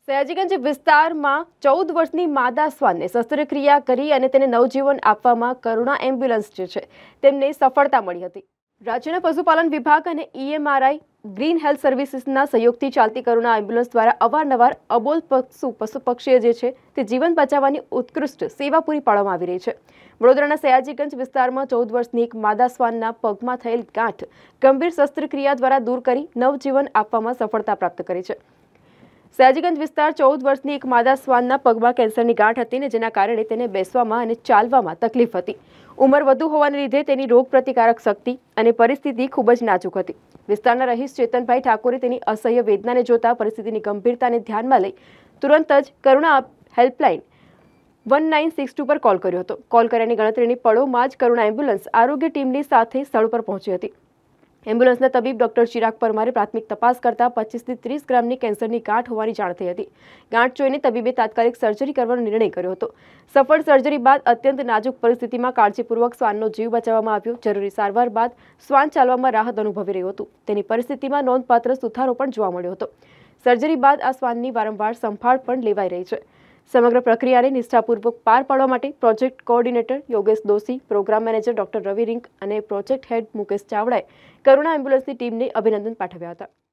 સયાજીગંજ વિસ્તારમાં 14 વર્ષની માદા શ્વાનને શસ્ત્રક્રિયા કરી અને તેને નવજીવન આપવામાં કરુણા એમ્બ્યુલન્સ છે તેમને સફળતા મળી હતી। રાજ્યના પશુપાલન વિભાગ અને ઈએમઆરઆઈ ગ્રીન હેલ્થ સર્વિસીસના સહયોગથી ચાલતી કરુણા એમ્બ્યુલન્સ દ્વારા અવારનવાર અબોલ પશુ પક્ષીઓ તે જીવન બચાવવાની ઉત્કૃષ્ટ સેવા પૂરી પાડવામાં આવી રહી છે। વડોદરાના સયાજીગંજ વિસ્તારમાં 14 વર્ષની એક માદા શ્વાનના પગમાં થયેલ ગાંઠ ગંભીર શસ્ત્રક્રિયા દ્વારા દૂર કરી નવજીવન આપવામાં સફળતા પ્રાપ્ત કરી છે। સયાજીગંજ વિસ્તાર 14 વર્ષની એક માદા શ્વાનના પગમાં કેન્સરની ગાંઠ હતી ને જેના કારણે તેને બેસવામાં અને ચાલવામાં તકલીફ હતી। ઉંમર વધુ હોવાને લીધે તેની રોગપ્રતિકારક શક્તિ અને પરિસ્થિતિ ખૂબ જ નાજુક હતી। વિસ્તારના રહીશ ચેતનભાઈ ઠાકોરે તેની અસહ્ય વેદનાને જોતા પરિસ્થિતિની ગંભીરતાને ધ્યાનમાં લઈ તુરંત જ કરુણા હેલ્પલાઇન 1962 પર કોલ કર્યો હતો। કોલ કર્યાની ગણતરીની પળોમાં જ કરુણા એમ્બ્યુલન્સ આરોગ્ય ટીમની સાથે સ્થળ પર પહોંચી હતી। એમ્બ્યુલન્સના તબીબ ડોક્ટર ચિરાગ પરમારે પ્રાથમિક તપાસ કરતા 25 થી 30 ગ્રામની કેન્સરની ગાંઠ હોવાની જાણ થઈ હતી। ગાંઠ જોઈને તબીબે તાત્કાલિક સર્જરી કરવાનો નિર્ણય કર્યો હતો। સફળ સર્જરી બાદ અત્યંત નાજુક પરિસ્થિતિમાં કાળજીપૂર્વક શ્વાનનો જીવ બચાવવામાં આવ્યો। જરૂરી સારવાર બાદ શ્વાન ચાલવામાં રાહત અનુભવી રહ્યું હતું। તેની પરિસ્થિતિમાં નોંધપાત્ર સુધારો પણ જોવા મળ્યો હતો। સર્જરી બાદ આ શ્વાનની વારંવાર સંભાળ પણ લેવાઈ રહી છે। સમગ્ર પ્રક્રિયાને નિષ્ઠાપૂર્વક પાર પાડવા માટે project coordinator Yogesh Doshi, programme manager doctor Ravi Rink અને પ્રોજેક્ટ હેડ મુકેશ ચાવડાએ કરુણા એમ્બ્યુલન્સની ટીમને અભિનંદન પાઠવ્યા હતા।